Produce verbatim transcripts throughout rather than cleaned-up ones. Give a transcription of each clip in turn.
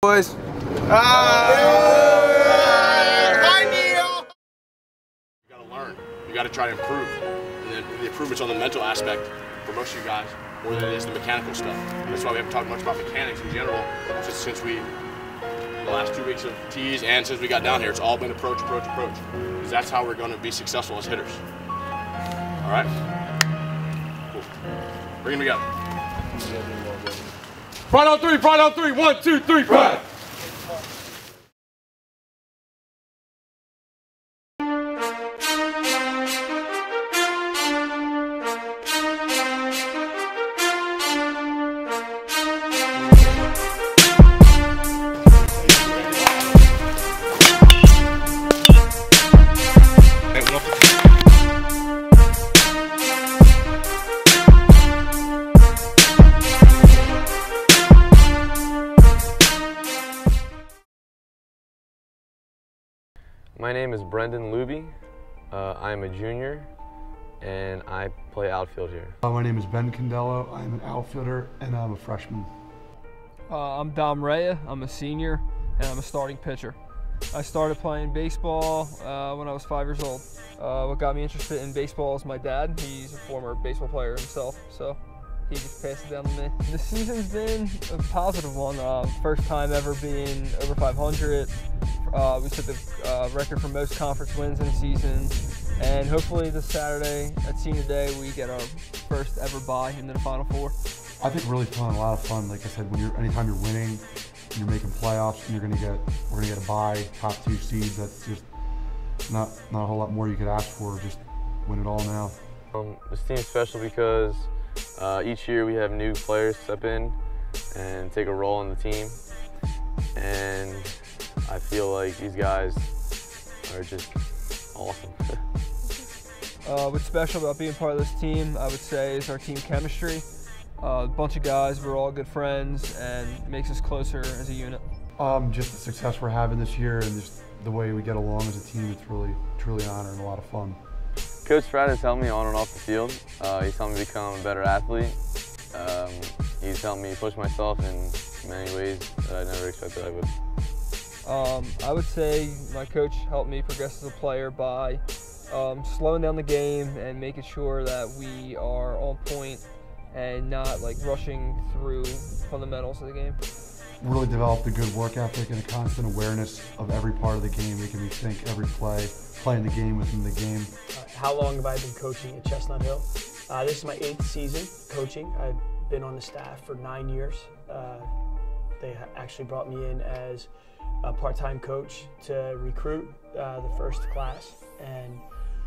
Boys. Ah, yeah. You gotta learn. You gotta try to improve. And then the improvement's on the mental aspect for most of you guys more than it is the mechanical stuff. That's why we haven't talked much about mechanics in general since, since we, the last two weeks of tees and since we got down here, it's all been approach, approach, approach. Because that's how we're gonna be successful as hitters. All right? Cool. Bring them together. Pride on three, pride on three. One, two, three, pride. My name is Brendan Looby. Uh, I'm a junior and I play outfield here. Uh, my name is Ben Condello. I'm an outfielder and I'm a freshman. Uh, I'm Dom Rhea. I'm a senior and I'm a starting pitcher. I started playing baseball uh, when I was five years old. Uh, what got me interested in baseball is my dad. He's a former baseball player himself, so he just passed it down to me. The season's been a positive one. Uh, first time ever being over five hundred. Uh, we set the uh, record for most conference wins in a season, and hopefully this Saturday at Senior Day we get our first ever bye into the Final Four. I think really fun, a lot of fun. Like I said, when you're anytime you're winning, and you're making playoffs, and you're gonna get we're gonna get a bye, top two seeds. That's just not not a whole lot more you could ask for. Just win it all now. Um, this team's special because uh, each year we have new players step in and take a role in the team, and I feel like these guys are just awesome. uh, what's special about being part of this team, I would say, is our team chemistry. Uh, a bunch of guys, we're all good friends, and makes us closer as a unit. Um, just the success we're having this year and just the way we get along as a team, it's really, truly an honor and a lot of fun. Coach Pratt has helped me on and off the field. Uh, he's helped me become a better athlete. Um, he's helped me push myself in many ways that I never expected I would. Um, I would say my coach helped me progress as a player by um, slowing down the game and making sure that we are on point and not like rushing through fundamentals of the game. Really developed a good work ethic and a constant awareness of every part of the game, making me think every play, playing the game within the game. Uh, how long have I been coaching at Chestnut Hill? Uh, this is my eighth season coaching. I've been on the staff for nine years. Uh, they actually brought me in as a part-time coach to recruit uh, the first class, and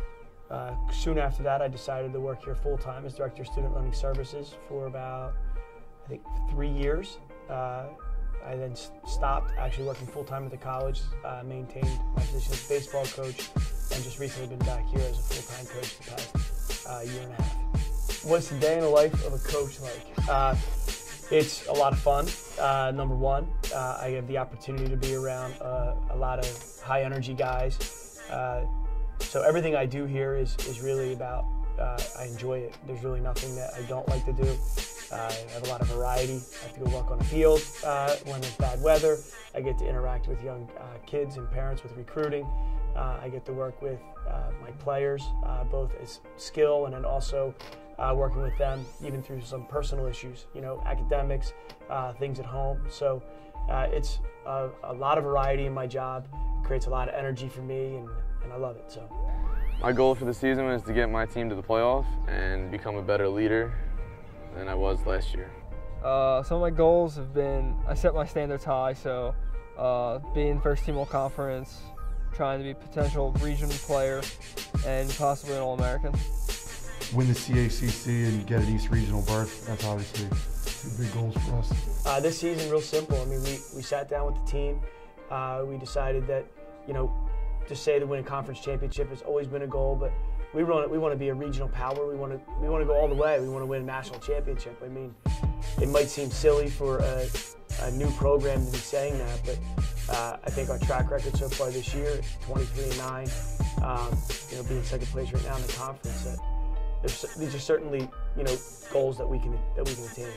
uh, soon after that I decided to work here full-time as Director of Student Learning Services for about, I think, three years. Uh, I then stopped actually working full-time at the college, uh, maintained my position as baseball coach, and just recently been back here as a full-time coach the past uh, year and a half. What's the day in the life of a coach like? Uh, It's a lot of fun, uh, number one. Uh, I have the opportunity to be around uh, a lot of high energy guys. Uh, so everything I do here is, is really about, uh, I enjoy it. There's really nothing that I don't like to do. Uh, I have a lot of variety. I have to go walk on the field uh, when there's bad weather. I get to interact with young uh, kids and parents with recruiting. Uh, I get to work with uh, my players, uh, both as skill and then also Uh, working with them even through some personal issues, you know, academics, uh, things at home. So uh, it's a, a lot of variety in my job. It creates a lot of energy for me, and, and I love it. So my goal for the season was to get my team to the playoff and become a better leader than I was last year. Uh, some of my goals have been, I set my standards high, so uh, being first team all conference, trying to be a potential regional player, and possibly an All-American. Win the C A C C and get an East Regional berth, that's obviously two big goals for us. Uh, this season, real simple. I mean, we, we sat down with the team. Uh, we decided that, you know, to say to win a conference championship has always been a goal, but we want we want to be a regional power. We want to we want to go all the way. We want to win a national championship. I mean, it might seem silly for a, a new program to be saying that, but uh, I think our track record so far this year, twenty-three and nine, um, you know, being second place right now in the conference. That these are certainly, you know, goals that we can that we can attain.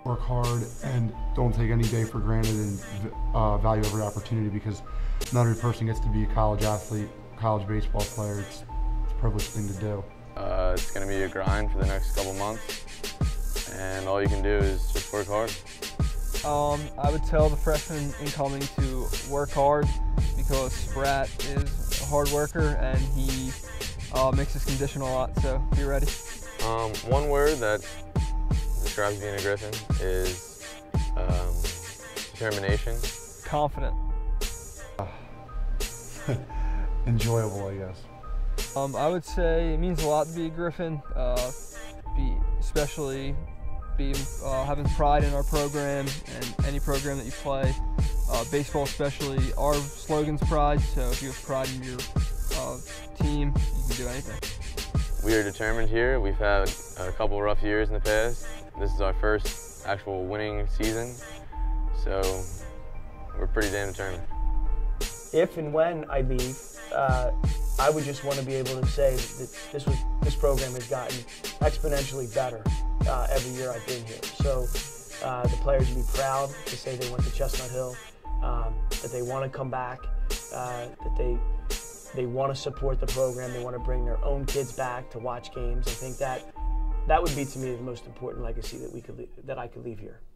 work hard, and don't take any day for granted, and uh, value every opportunity, because not every person gets to be a college athlete, college baseball player. It's, it's a privileged thing to do. Uh, it's going to be a grind for the next couple months, and all you can do is just work hard. Um, I would tell the freshmen incoming to work hard, because Sprat is a hard worker and he uh, makes his condition a lot, so be ready. Um, one word that describes being a Griffin is um, determination. Confident. Enjoyable, I guess. Um, I would say it means a lot to be a Griffin, uh, be especially be uh, having pride in our program and any program that you play. Uh, baseball especially, our slogan's pride, so if you have pride in your uh, team, you can do anything. We are determined here. We've had a couple rough years in the past. This is our first actual winning season, so we're pretty damn determined. If and when I leave, uh, I would just want to be able to say that this was this program has gotten exponentially better uh, every year I've been here. So uh, the players would be proud to say they went to Chestnut Hill, um, that they want to come back, uh, that they they want to support the program, they want to bring their own kids back to watch games. I think that that would be, to me, the most important legacy that we could that I could leave here.